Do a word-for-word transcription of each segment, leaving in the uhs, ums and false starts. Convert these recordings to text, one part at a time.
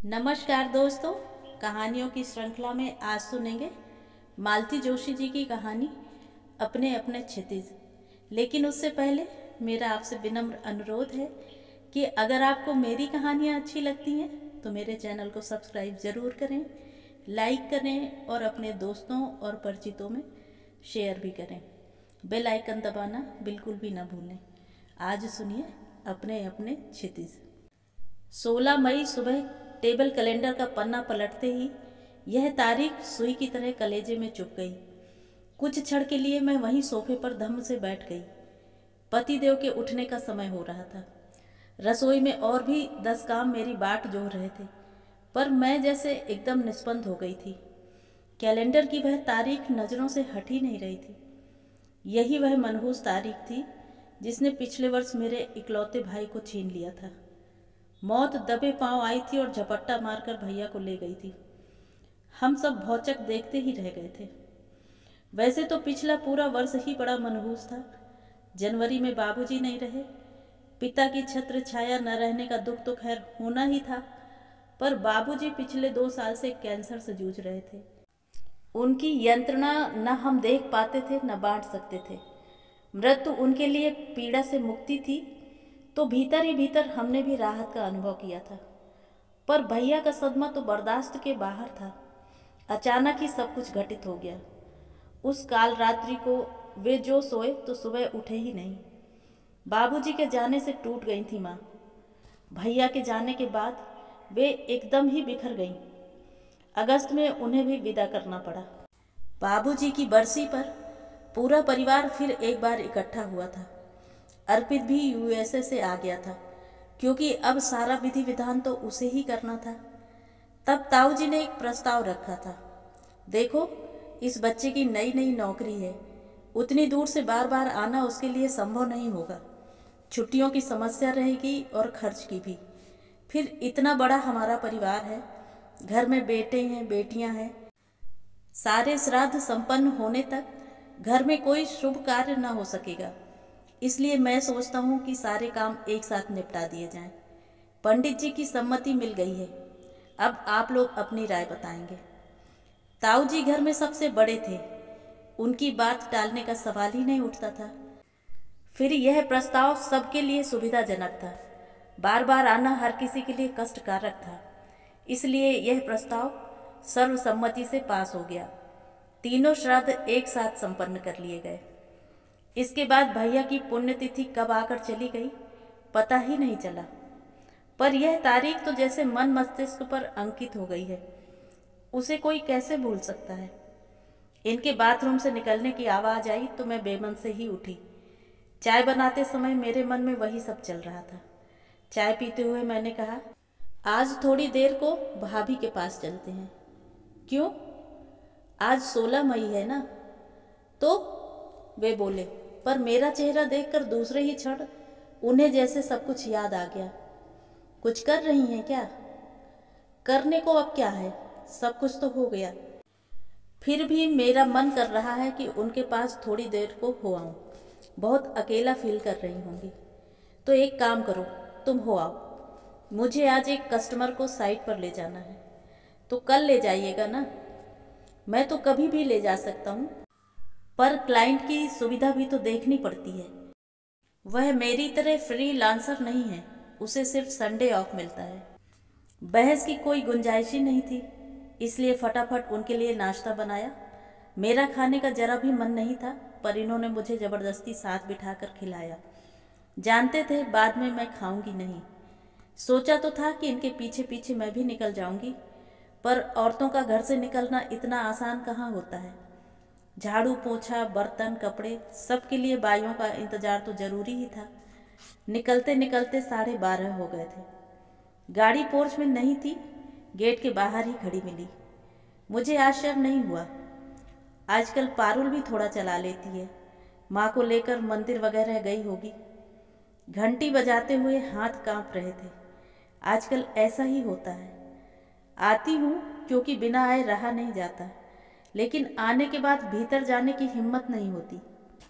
नमस्कार दोस्तों, कहानियों की श्रृंखला में आज सुनेंगे मालती जोशी जी की कहानी अपने अपने क्षितिज। लेकिन उससे पहले मेरा आपसे विनम्र अनुरोध है कि अगर आपको मेरी कहानियाँ अच्छी लगती हैं तो मेरे चैनल को सब्सक्राइब ज़रूर करें, लाइक करें और अपने दोस्तों और परिचितों में शेयर भी करें। बेल आइकन दबाना बिल्कुल भी ना भूलें। आज सुनिए अपने अपने क्षितिज। सोलह मई सुबह टेबल कैलेंडर का पन्ना पलटते ही यह तारीख सुई की तरह कलेजे में चुभ गई। कुछ क्षण के लिए मैं वहीं सोफे पर धम्म से बैठ गई। पतिदेव के उठने का समय हो रहा था। रसोई में और भी दस काम मेरी बाट जोह रहे थे, पर मैं जैसे एकदम निष्पन्द हो गई थी। कैलेंडर की वह तारीख नज़रों से हट ही नहीं रही थी। यही वह मनहूस तारीख थी जिसने पिछले वर्ष मेरे इकलौते भाई को छीन लिया था। मौत दबे पांव आई थी और झपट्टा मारकर भैया को ले गई थी। हम सब भौचक देखते ही रह गए थे। वैसे तो पिछला पूरा वर्ष ही बड़ा मनहूस था। जनवरी में बाबूजी नहीं रहे। पिता की छत्र छाया न रहने का दुख तो खैर होना ही था, पर बाबूजी पिछले दो साल से कैंसर से जूझ रहे थे। उनकी यंत्रणा न हम देख पाते थे न बांट सकते थे। मृत्यु उनके लिए पीड़ा से मुक्ति थी, तो भीतर ही भीतर हमने भी राहत का अनुभव किया था। पर भैया का सदमा तो बर्दाश्त के बाहर था। अचानक ही सब कुछ घटित हो गया। उस काल रात्रि को वे जो सोए तो सुबह उठे ही नहीं। बाबूजी के जाने से टूट गई थी माँ। भैया के जाने के बाद वे एकदम ही बिखर गईं। अगस्त में उन्हें भी विदा करना पड़ा। बाबूजी की बरसी पर पूरा परिवार फिर एक बार इकट्ठा हुआ था। अर्पित भी यूएसए से आ गया था, क्योंकि अब सारा विधि विधान तो उसे ही करना था। तब ताऊ जी ने एक प्रस्ताव रखा था। देखो, इस बच्चे की नई नई नौकरी है। उतनी दूर से बार बार आना उसके लिए संभव नहीं होगा। छुट्टियों की समस्या रहेगी और खर्च की भी। फिर इतना बड़ा हमारा परिवार है, घर में बेटे हैं, बेटियां हैं। सारे श्राद्ध संपन्न होने तक घर में कोई शुभ कार्य न हो सकेगा। इसलिए मैं सोचता हूँ कि सारे काम एक साथ निपटा दिए जाएं। पंडित जी की सम्मति मिल गई है। अब आप लोग अपनी राय बताएंगे। ताऊ जी घर में सबसे बड़े थे। उनकी बात टालने का सवाल ही नहीं उठता था। फिर यह प्रस्ताव सबके लिए सुविधाजनक था। बार बार आना हर किसी के लिए कष्टकारक था। इसलिए यह प्रस्ताव सर्वसम्मति से पास हो गया। तीनों श्राद्ध एक साथ संपन्न कर लिए गए। इसके बाद भैया की पुण्यतिथि कब आकर चली गई पता ही नहीं चला, पर यह तारीख तो जैसे मन मस्तिष्क पर अंकित हो गई है। उसे कोई कैसे भूल सकता है। इनके बाथरूम से निकलने की आवाज़ आई तो मैं बेमन से ही उठी। चाय बनाते समय मेरे मन में वही सब चल रहा था। चाय पीते हुए मैंने कहा, आज थोड़ी देर को भाभी के पास चलते हैं। क्यों? आज सोलह मई है ना? तो वे बोले, पर मेरा चेहरा देखकर दूसरे ही क्षण उन्हें जैसे सब कुछ याद आ गया। कुछ कर रही हैं क्या? करने को अब क्या है, सब कुछ तो हो गया। फिर भी मेरा मन कर रहा है कि उनके पास थोड़ी देर को हो आऊं। बहुत अकेला फील कर रही होंगी। तो एक काम करो, तुम हो आओ। मुझे आज एक कस्टमर को साइट पर ले जाना है। तो कल ले जाइएगा ना? मैं तो कभी भी ले जा सकता हूँ, पर क्लाइंट की सुविधा भी तो देखनी पड़ती है। वह मेरी तरह फ्रीलांसर नहीं है, उसे सिर्फ संडे ऑफ मिलता है। बहस की कोई गुंजाइश ही नहीं थी, इसलिए फटाफट उनके लिए नाश्ता बनाया। मेरा खाने का जरा भी मन नहीं था, पर इन्होंने मुझे ज़बरदस्ती साथ बिठाकर खिलाया। जानते थे बाद में मैं खाऊंगी नहीं। सोचा तो था कि इनके पीछे पीछे मैं भी निकल जाऊंगी, पर औरतों का घर से निकलना इतना आसान कहाँ होता है। झाड़ू पोछा, बर्तन, कपड़े, सब के लिए बाइयों का इंतजार तो जरूरी ही था। निकलते निकलते साढ़े बारह हो गए थे। गाड़ी पोर्च में नहीं थी, गेट के बाहर ही खड़ी मिली। मुझे आश्चर्य नहीं हुआ। आजकल पारुल भी थोड़ा चला लेती है। माँ को लेकर मंदिर वगैरह गई होगी। घंटी बजाते हुए हाथ कांप रहे थे। आजकल ऐसा ही होता है। आती हूँ क्योंकि बिना आए रहा नहीं जाता, लेकिन आने के बाद भीतर जाने की हिम्मत नहीं होती।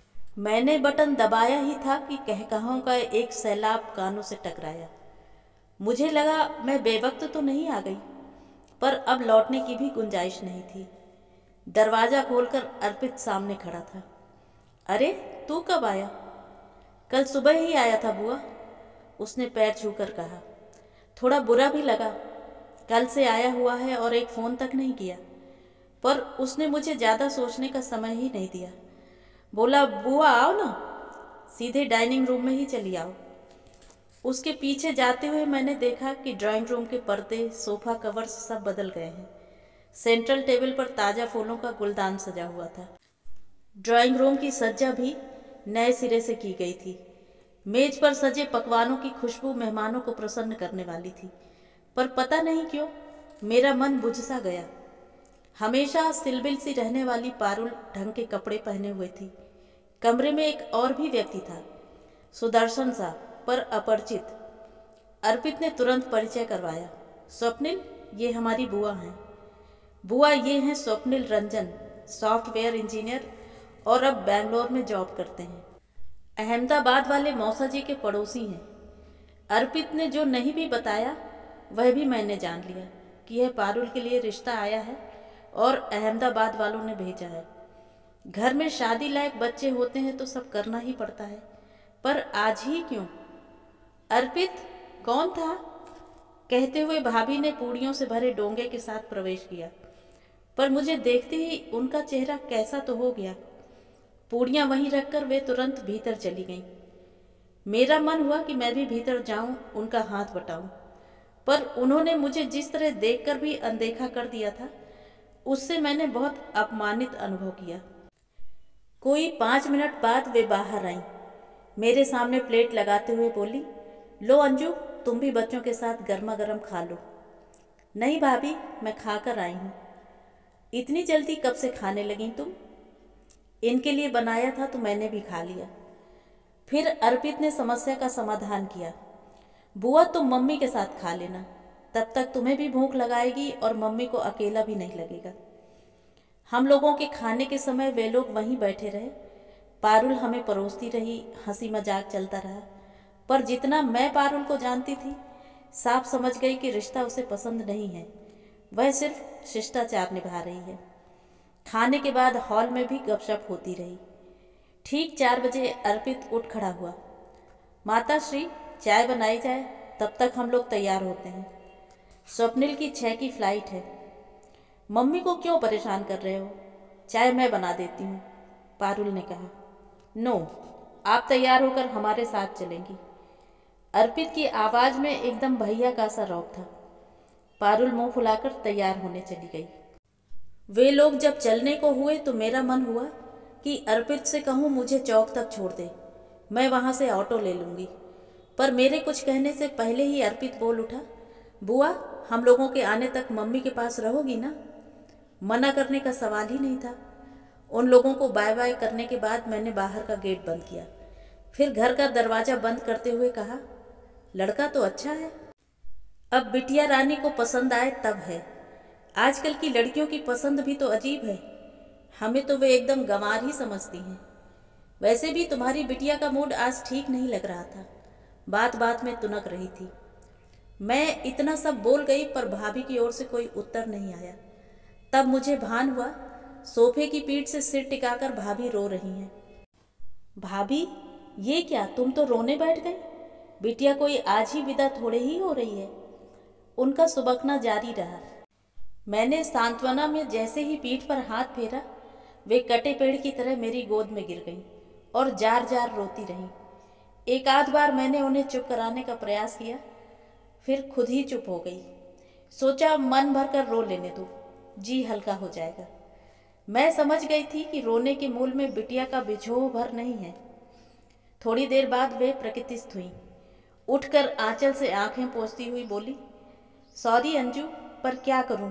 मैंने बटन दबाया ही था कि कहकहाओं का एक सैलाब कानों से टकराया। मुझे लगा मैं बेवक्त तो नहीं आ गई, पर अब लौटने की भी गुंजाइश नहीं थी। दरवाज़ा खोलकर अर्पित सामने खड़ा था। अरे तू कब आया? कल सुबह ही आया था बुआ, उसने पैर छूकर कहा। थोड़ा बुरा भी लगा, कल से आया हुआ है और एक फ़ोन तक नहीं किया, पर उसने मुझे ज़्यादा सोचने का समय ही नहीं दिया। बोला बुआ आओ ना, सीधे डाइनिंग रूम में ही चली आओ। उसके पीछे जाते हुए मैंने देखा कि ड्राइंग रूम के पर्दे, सोफ़ा कवर्स सब बदल गए हैं। सेंट्रल टेबल पर ताज़ा फूलों का गुलदान सजा हुआ था। ड्राइंग रूम की सज्जा भी नए सिरे से की गई थी। मेज पर सजे पकवानों की खुशबू मेहमानों को प्रसन्न करने वाली थी, पर पता नहीं क्यों मेरा मन बुझ सा गया। हमेशा सिलबिल सी रहने वाली पारुल ढंग के कपड़े पहने हुए थी। कमरे में एक और भी व्यक्ति था, सुदर्शन सा पर अपरिचित। अर्पित ने तुरंत परिचय करवाया। स्वप्निल, ये हमारी बुआ हैं। बुआ ये हैं स्वप्निल रंजन, सॉफ्टवेयर इंजीनियर और अब बेंगलोर में जॉब करते हैं। अहमदाबाद वाले मौसा जी के पड़ोसी हैं। अर्पित ने जो नहीं भी बताया वह भी मैंने जान लिया कि यह पारुल के लिए रिश्ता आया है और अहमदाबाद वालों ने भेजा है। घर में शादी लायक बच्चे होते हैं तो सब करना ही पड़ता है, पर आज ही क्यों? अर्पित कौन था? कहते हुए भाभी ने पूड़ियों से भरे डोंगे के साथ प्रवेश किया, पर मुझे देखते ही उनका चेहरा कैसा तो हो गया। पूड़ियाँ वहीं रखकर वे तुरंत भीतर चली गईं। मेरा मन हुआ कि मैं भी भीतर जाऊं, उनका हाथ बटाऊं, पर उन्होंने मुझे जिस तरह देखकर भी अनदेखा कर दिया था, उससे मैंने बहुत अपमानित अनुभव किया। कोई पाँच मिनट बाद वे बाहर आईं। मेरे सामने प्लेट लगाते हुए बोली, लो अंजू, तुम भी बच्चों के साथ गर्मा गर्म खा लो। नहीं भाभी, मैं खाकर आई हूँ। इतनी जल्दी कब से खाने लगी तुम? इनके लिए बनाया था तो मैंने भी खा लिया। फिर अर्पित ने समस्या का समाधान किया। बुआ तुम मम्मी के साथ खा लेना, तब तक तुम्हें भी भूख लगाएगी और मम्मी को अकेला भी नहीं लगेगा। हम लोगों के खाने के समय वे लोग वहीं बैठे रहे। पारुल हमें परोसती रही, हंसी मजाक चलता रहा, पर जितना मैं पारुल को जानती थी, साफ समझ गई कि रिश्ता उसे पसंद नहीं है। वह सिर्फ शिष्टाचार निभा रही है। खाने के बाद हॉल में भी गपशप होती रही। ठीक चार बजे अर्पित उठ खड़ा हुआ। माता श्री, चाय बनाई जाए, तब तक हम लोग तैयार होते हैं। स्वप्निल की छः की फ्लाइट है। मम्मी को क्यों परेशान कर रहे हो? चाय मैं बना देती हूँ, पारुल ने कहा। नो, आप तैयार होकर हमारे साथ चलेंगी। अर्पित की आवाज़ में एकदम भैया का सा रौब था। पारुल मुंह फुलाकर तैयार होने चली गई। वे लोग जब चलने को हुए तो मेरा मन हुआ कि अर्पित से कहूँ मुझे चौक तक छोड़ दे, मैं वहाँ से ऑटो ले लूँगी, पर मेरे कुछ कहने से पहले ही अर्पित बोल उठा, बुआ हम लोगों के आने तक मम्मी के पास रहोगी ना? मना करने का सवाल ही नहीं था। उन लोगों को बाय बाय करने के बाद मैंने बाहर का गेट बंद किया, फिर घर का दरवाज़ा बंद करते हुए कहा, लड़का तो अच्छा है, अब बिटिया रानी को पसंद आए तब है। आजकल की लड़कियों की पसंद भी तो अजीब है, हमें तो वे एकदम गंवार ही समझती हैं। वैसे भी तुम्हारी बिटिया का मूड आज ठीक नहीं लग रहा था, बात बात में तुनक रही थी। मैं इतना सब बोल गई, पर भाभी की ओर से कोई उत्तर नहीं आया। तब मुझे भान हुआ, सोफे की पीठ से सिर टिकाकर भाभी रो रही हैं। भाभी ये क्या, तुम तो रोने बैठ गई? बिटिया कोई आज ही विदा थोड़े ही हो रही है। उनका सुबकना जारी रहा। मैंने सांत्वना में जैसे ही पीठ पर हाथ फेरा, वे कटे पेड़ की तरह मेरी गोद में गिर गईं और जार जार रोती रहीं। एक आध बार मैंने उन्हें चुप कराने का प्रयास किया, फिर खुद ही चुप हो गई। सोचा मन भर कर रो लेने दो, जी हल्का हो जाएगा। मैं समझ गई थी कि रोने के मूल में बिटिया का बिछोह भर नहीं है। थोड़ी देर बाद वे प्रकृतिस्थ हुई। उठकर आंचल से आंखें पोंछती हुई बोली, सॉरी अंजू, पर क्या करूं?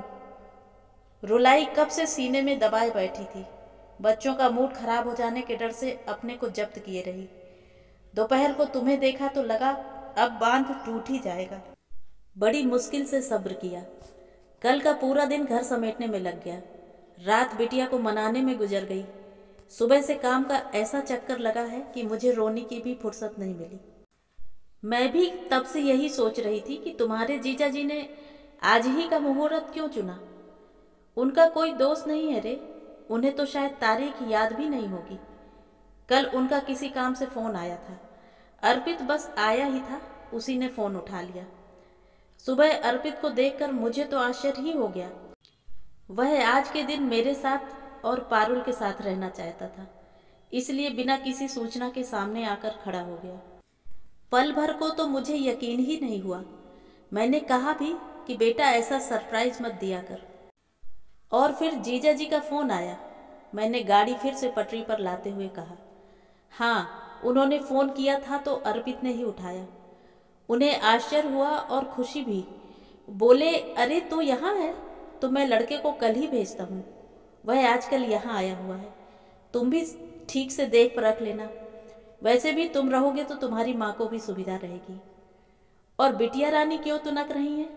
रुलाई कब से सीने में दबाए बैठी थी। बच्चों का मूड खराब हो जाने के डर से अपने को जब्त किए रही। दोपहर को तुम्हें देखा तो लगा अब बांध टूट ही जाएगा। बड़ी मुश्किल से सब्र किया। कल का पूरा दिन घर समेटने में लग गया। रात बिटिया को मनाने में गुजर गई। सुबह से काम का ऐसा चक्कर लगा है कि मुझे रोने की भी फुर्सत नहीं मिली। मैं भी तब से यही सोच रही थी कि तुम्हारे जीजा जी ने आज ही का मुहूर्त क्यों चुना। उनका कोई दोष नहीं है रे, उन्हें तो शायद तारीख याद भी नहीं होगी। कल उनका किसी काम से फ़ोन आया था, अर्पित बस आया ही था, उसी ने फ़ोन उठा लिया। सुबह अर्पित को देखकर मुझे तो आश्चर्य ही हो गया। वह आज के दिन मेरे साथ और पारुल के साथ रहना चाहता था, इसलिए बिना किसी सूचना के सामने आकर खड़ा हो गया। पल भर को तो मुझे यकीन ही नहीं हुआ। मैंने कहा भी कि बेटा ऐसा सरप्राइज मत दिया कर। और फिर जीजा जी का फ़ोन आया। मैंने गाड़ी फिर से पटरी पर लाते हुए कहा, हाँ उन्होंने फ़ोन किया था तो अर्पित ने ही उठाया। उन्हें आश्चर्य हुआ और खुशी भी। बोले, अरे तू यहाँ है तो मैं लड़के को कल ही भेजता हूँ, वह आजकल यहाँ आया हुआ है, तुम भी ठीक से देख परख लेना। वैसे भी तुम रहोगे तो तुम्हारी माँ को भी सुविधा रहेगी। और बिटिया रानी क्यों तुनक रही है?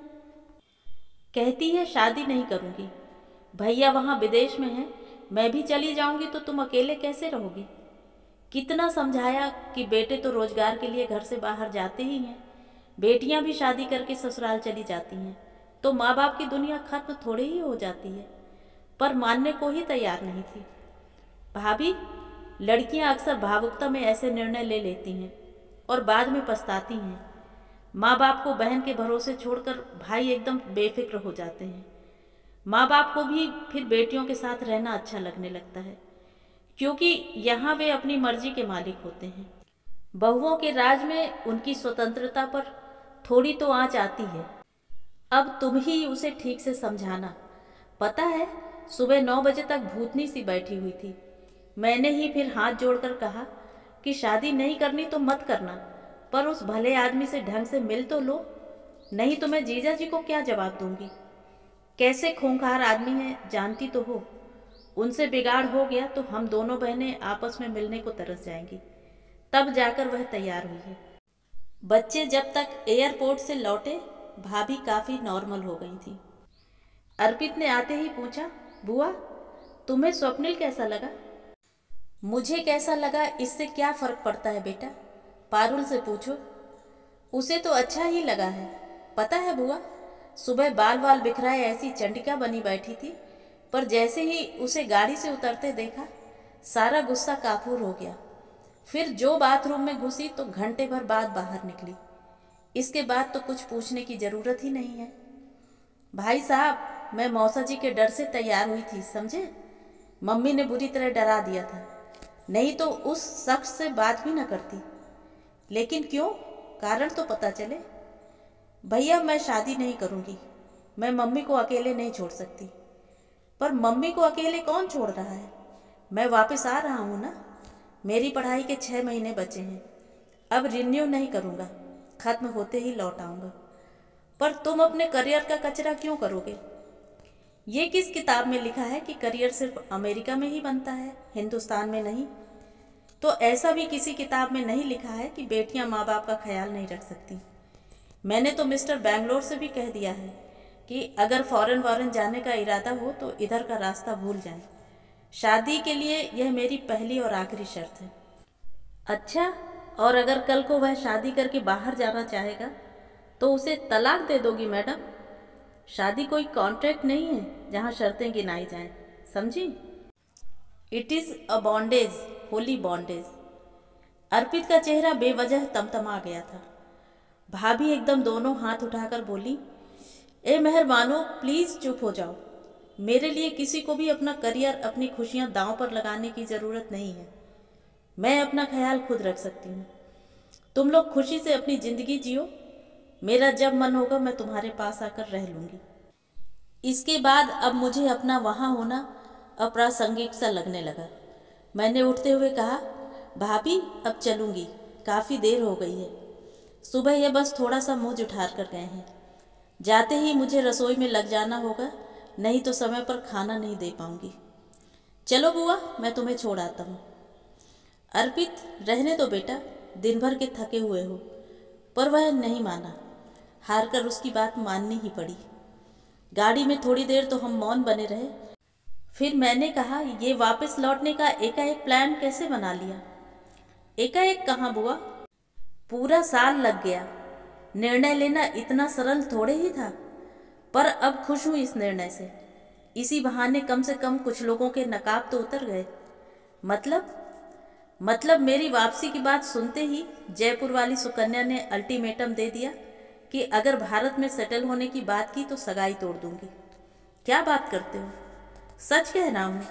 कहती है शादी नहीं करूँगी, भैया वहाँ विदेश में हैं, मैं भी चली जाऊँगी तो तुम अकेले कैसे रहोगी। कितना समझाया कि बेटे तो रोजगार के लिए घर से बाहर जाते ही हैं, बेटियां भी शादी करके ससुराल चली जाती हैं तो माँ बाप की दुनिया खत्म थोड़े ही हो जाती है, पर मानने को ही तैयार नहीं थी। भाभी, लड़कियां अक्सर भावुकता में ऐसे निर्णय ले लेती हैं और बाद में पछताती हैं। माँ बाप को बहन के भरोसे छोड़कर भाई एकदम बेफिक्र हो जाते हैं। माँ बाप को भी फिर बेटियों के साथ रहना अच्छा लगने लगता है, क्योंकि यहाँ वे अपनी मर्जी के मालिक होते हैं। बहुओं के राज में उनकी स्वतंत्रता पर थोड़ी तो आंच आती है। अब तुम ही उसे ठीक से समझाना। पता है, सुबह नौ बजे तक भूतनी सी बैठी हुई थी। मैंने ही फिर हाथ जोड़कर कहा कि शादी नहीं करनी तो मत करना, पर उस भले आदमी से ढंग से मिल तो लो, नहीं तो मैं जीजा जी को क्या जवाब दूंगी। कैसे खूंखार आदमी है जानती तो हो, उनसे बिगाड़ हो गया तो हम दोनों बहनें आपस में मिलने को तरस जाएंगी। तब जाकर वह तैयार हुई है। बच्चे जब तक एयरपोर्ट से लौटे भाभी काफ़ी नॉर्मल हो गई थी। अर्पित ने आते ही पूछा, बुआ तुम्हें स्वप्निल कैसा लगा? मुझे कैसा लगा इससे क्या फ़र्क पड़ता है बेटा, पारुल से पूछो, उसे तो अच्छा ही लगा है। पता है बुआ, सुबह बाल बाल बिखराए ऐसी चंडिका बनी बैठी थी, पर जैसे ही उसे गाड़ी से उतरते देखा सारा गुस्सा काफूर हो गया। फिर जो बाथरूम में घुसी तो घंटे भर बाद बाहर निकली। इसके बाद तो कुछ पूछने की ज़रूरत ही नहीं है। भाई साहब, मैं मौसा जी के डर से तैयार हुई थी, समझे। मम्मी ने बुरी तरह डरा दिया था, नहीं तो उस शख्स से बात भी न करती। लेकिन क्यों, कारण तो पता चले। भैया मैं शादी नहीं करूँगी, मैं मम्मी को अकेले नहीं छोड़ सकती। पर मम्मी को अकेले कौन छोड़ रहा है, मैं वापस आ रहा हूँ ना। मेरी पढ़ाई के छः महीने बचे हैं, अब रिन्यू नहीं करूँगा, ख़त्म होते ही लौट आऊँगा। पर तुम अपने करियर का कचरा क्यों करोगे? ये किस किताब में लिखा है कि करियर सिर्फ अमेरिका में ही बनता है, हिंदुस्तान में नहीं? तो ऐसा भी किसी किताब में नहीं लिखा है कि बेटियां माँ बाप का ख्याल नहीं रख सकती। मैंने तो मिस्टर बैंगलोर से भी कह दिया है कि अगर फॉरेन वॉरेन जाने का इरादा हो तो इधर का रास्ता भूल जाएं। शादी के लिए यह मेरी पहली और आखिरी शर्त है। अच्छा, और अगर कल को वह शादी करके बाहर जाना चाहेगा तो उसे तलाक दे दोगी मैडम? शादी कोई कॉन्ट्रैक्ट नहीं है जहाँ शर्तें गिनाई जाएं, समझी? It is a bondage, holy bondage. Arpit का चेहरा बेवजह तमतमा गया था। भाभी एकदम दोनों हाथ उठाकर बोली, ए मेहरबानो प्लीज़ चुप हो जाओ। मेरे लिए किसी को भी अपना करियर, अपनी खुशियाँ दांव पर लगाने की ज़रूरत नहीं है। मैं अपना ख्याल खुद रख सकती हूँ। तुम लोग खुशी से अपनी ज़िंदगी जियो, मेरा जब मन होगा मैं तुम्हारे पास आकर रह लूँगी। इसके बाद अब मुझे अपना वहाँ होना अप्रासंगिक सा लगने लगा। मैंने उठते हुए कहा, भाभी अब चलूँगी, काफ़ी देर हो गई है। सुबह ये बस थोड़ा सा मुँह जुठार कर गए हैं, जाते ही मुझे रसोई में लग जाना होगा, नहीं तो समय पर खाना नहीं दे पाऊँगी। चलो बुआ, मैं तुम्हें छोड़ आता हूँ। अर्पित, रहने दो बेटा, दिन भर के थके हुए हो। पर वह नहीं माना, हार कर उसकी बात माननी ही पड़ी। गाड़ी में थोड़ी देर तो हम मौन बने रहे। फिर मैंने कहा, ये वापस लौटने का एकाएक प्लान कैसे बना लिया? एकाएक कहाँ बुआ, पूरा साल लग गया। निर्णय लेना इतना सरल थोड़े ही था, पर अब खुश हूं इस निर्णय से। इसी बहाने कम से कम कुछ लोगों के नकाब तो उतर गए। मतलब मतलब मेरी वापसी की बात सुनते ही जयपुर वाली सुकन्या ने अल्टीमेटम दे दिया कि अगर भारत में सेटल होने की बात की तो सगाई तोड़ दूंगी। क्या बात करते हो? सच कह रहा हूं।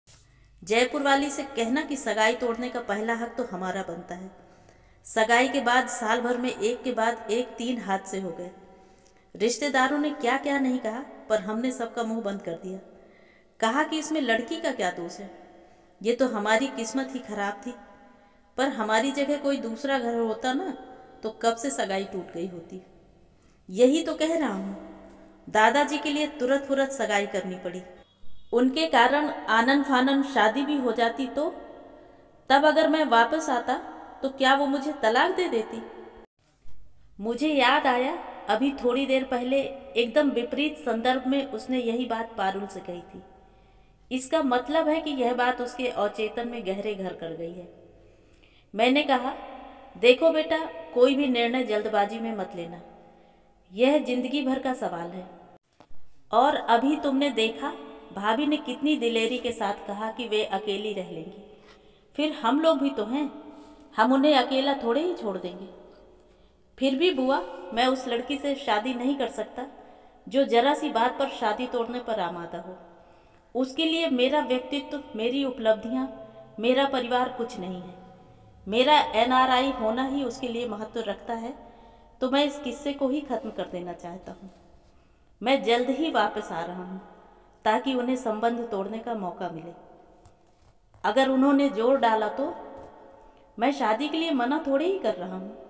जयपुर वाली से कहना कि सगाई तोड़ने का पहला हक तो हमारा बनता है। सगाई के बाद साल भर में एक के बाद एक तीन हादसे हो गए। रिश्तेदारों ने क्या क्या नहीं कहा, पर हमने सबका मुंह बंद कर दिया। कहा कि इसमें लड़की का क्या दोष है, ये तो हमारी किस्मत ही खराब थी। पर हमारी जगह कोई दूसरा घर होता ना तो कब से सगाई टूट गई होती। यही तो कह रहा हूँ, दादाजी के लिए तुरंत तुरंत सगाई करनी पड़ी। उनके कारण आनन फानन शादी भी हो जाती तो तब अगर मैं वापस आता तो क्या वो मुझे तलाक दे देती? मुझे याद आया, अभी थोड़ी देर पहले एकदम विपरीत संदर्भ में उसने यही बात पारुल से कही थी। इसका मतलब है कि यह बात उसके अवचेतन में गहरे घर कर गई है। मैंने कहा, देखो बेटा, कोई भी निर्णय जल्दबाजी में मत लेना। यह जिंदगी भर का सवाल है। और अभी तुमने देखा भाभी ने कितनी दिलेरी के साथ कहा कि वे अकेली रह लेंगी। फिर हम लोग भी तो हैं, हम उन्हें अकेला थोड़े ही छोड़ देंगे। फिर भी बुआ, मैं उस लड़की से शादी नहीं कर सकता जो जरा सी बात पर शादी तोड़ने पर आमादा हो। उसके लिए मेरा व्यक्तित्व, मेरी उपलब्धियां, मेरा परिवार कुछ नहीं है। मेरा एन आर आई होना ही उसके लिए महत्व रखता है। तो मैं इस किस्से को ही खत्म कर देना चाहता हूँ। मैं जल्द ही वापस आ रहा हूँ ताकि उन्हें संबंध तोड़ने का मौका मिले। अगर उन्होंने जोर डाला तो मैं शादी के लिए मना थोड़े ही कर रहा हूँ।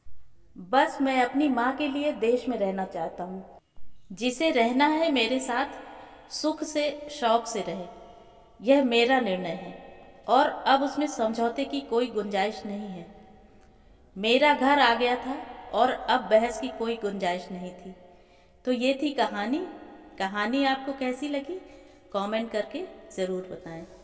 बस मैं अपनी माँ के लिए देश में रहना चाहता हूँ। जिसे रहना है मेरे साथ सुख से शौक से रहे। यह मेरा निर्णय है और अब उसमें समझौते की कोई गुंजाइश नहीं है। मेरा घर आ गया था और अब बहस की कोई गुंजाइश नहीं थी। तो ये थी कहानी। कहानी आपको कैसी लगी कमेंट करके ज़रूर बताएं।